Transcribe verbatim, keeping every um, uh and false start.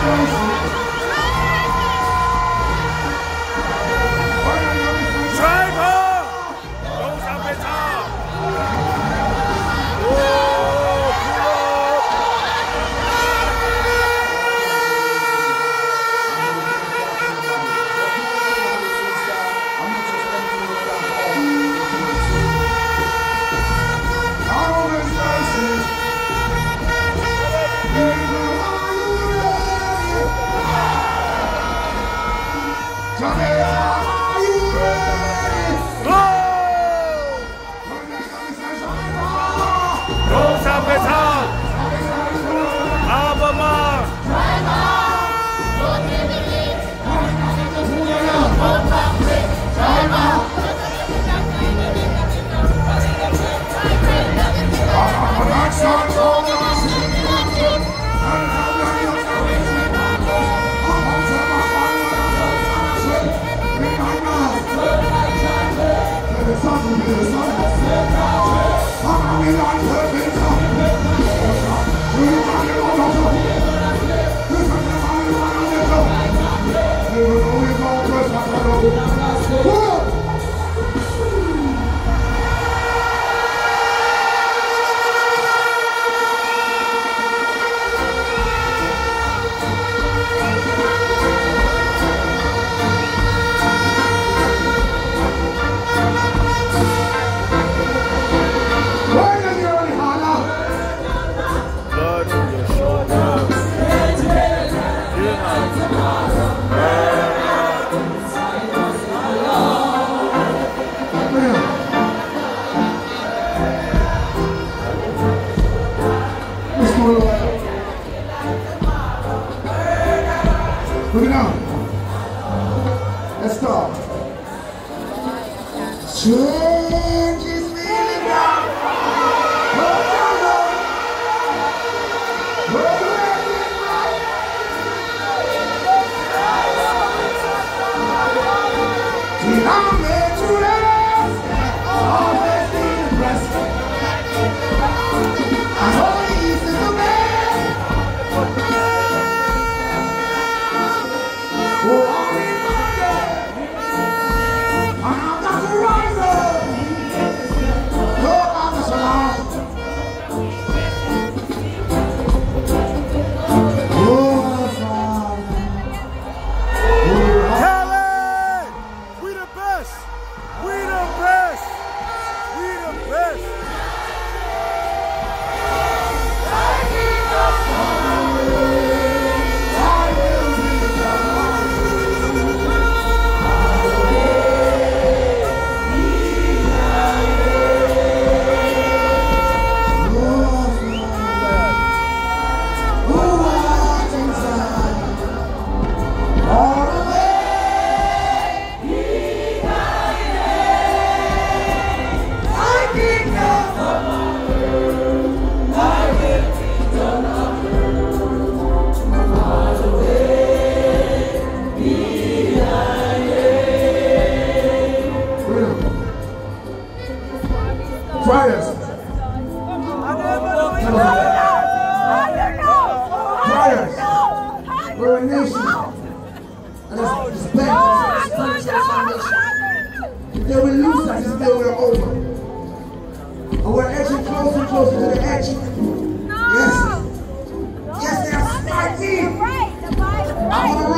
Put it on. Let's start. Change is really now. I'm made to last. Always be the best. I'm always in the best. Oh, I'm in my day. I'm not the riser. No, I'm not alone. Oh, Friars. Friars. We're a nation. And it's respect. If they will lose us, it's still we're over. And we're edging closer and closer to the edge. Yes. Yes, they're fighting. I want to